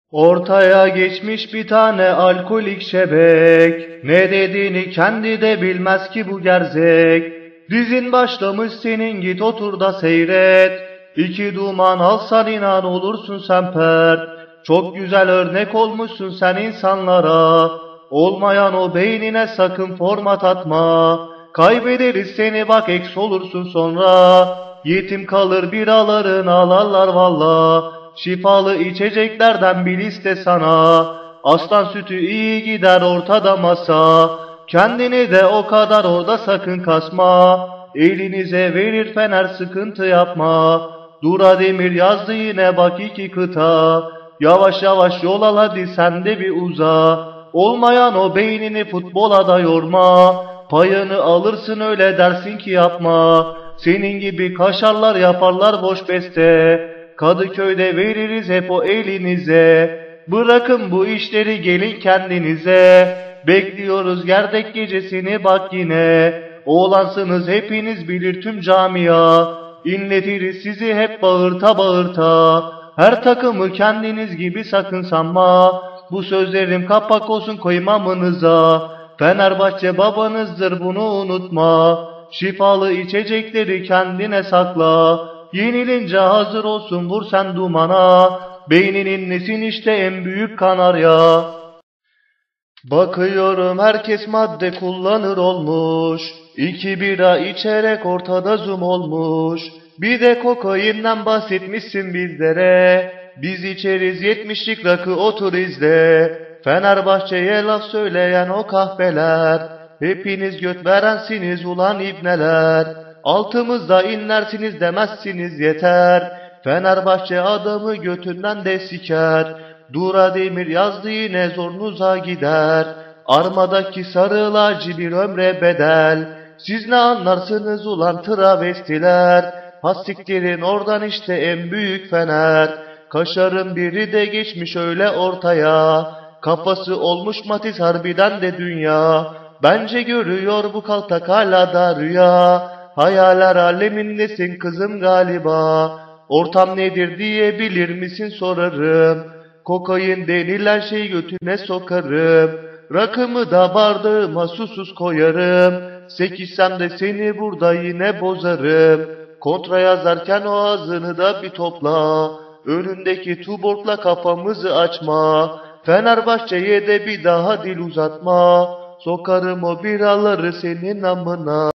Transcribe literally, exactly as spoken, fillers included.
Ortaya geçmiş bir tane alkolik şebek, ne dediğini kendi de bilmez ki bu gerzek. Dizin başlamış senin, git otur da seyret. İki duman alsan inan olursun sen pert. Çok güzel örnek olmuşsun sen insanlara. Olmayan o beynine sakın format atma. Kaybederiz seni bak, eks olursun sonra. Yetim kalır biraların ağlarlar valla. Şifalı içeceklerden bil iste sana. Aslan sütü iyi gider ortada masa. Kendini de o kadar orada sakın kasma. Elinize verir fener, sıkıntı yapma. Dura Demir yazdı yine bak iki kıta. Yavaş yavaş yol al hadi sen de bir uza. Olmayan o beynini futbola da yorma. Payını alırsın öyle dersin ki yapma. Senin gibi kaşarlar yaparlar boş beste. Kadıköy'de veririz hep o elinize. Bırakın bu işleri gelin kendinize. Bekliyoruz gerdek gecesini bak yine. Oğlansınız hepiniz bilir tüm camia. İnletiriz sizi hep bağırta bağırta. Her takımı kendiniz gibi sakın sanma. Bu sözlerim kapak olsun koymamınıza. Fenerbahçe babanızdır bunu unutma. Şifalı içecekleri kendine sakla. Yenilince hazır olsun vur sen dumana. Beyninin nesin işte en büyük kanarya. Bakıyorum herkes madde kullanır olmuş. İki bira içerek ortada zoom olmuş. Bir de kokainden bahsetmişsin bizlere. Biz içeriz yetmişlik rakı otur izle. Fenerbahçe'ye laf söyleyen o kahpeler. Hepiniz göt verensiniz ulan ibneler. Altımızda inlersiniz demezsiniz yeter. Fenerbahçe adamı götünden de siker. Dura Demir yazdı yine zorunuza gider. Armadaki sarı laci bir ömre bedel. Siz ne anlarsınız ulan travestiler. Hassiktirin oradan işte en büyük fener. Kaşarın biri de geçmiş öyle ortaya. Kafası olmuş Matiz harbiden de dünya. Bence görüyor bu kaltak hala da rüya. Hayaller alemindesin kızım galiba. Ortam nedir diye bilir misin sorarım. Kokain denilen şey götüne sokarım. Rakımı da bardağıma susuz koyarım. Sekizsem de seni burada yine bozarım. Kontra yazarken o ağzını da bir topla. Önündeki tuborgla kafamızı açma. Fenerbahçe'ye de bir daha dil uzatma. Sokarım o biraları senin amına.